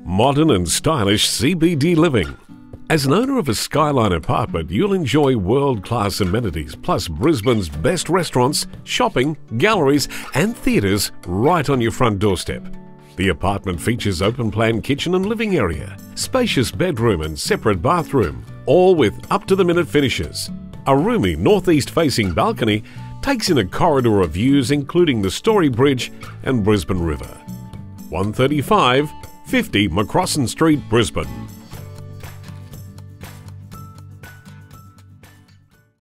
Modern and stylish CBD living. As an owner of a Skyline apartment, you'll enjoy world-class amenities plus Brisbane's best restaurants, shopping, galleries and theatres right on your front doorstep. The apartment features open-plan kitchen and living area, spacious bedroom and separate bathroom, all with up-to-the-minute finishes. A roomy northeast-facing balcony takes in a corridor of views including the Story Bridge and Brisbane River. 135 50 Macrossan Street, Brisbane.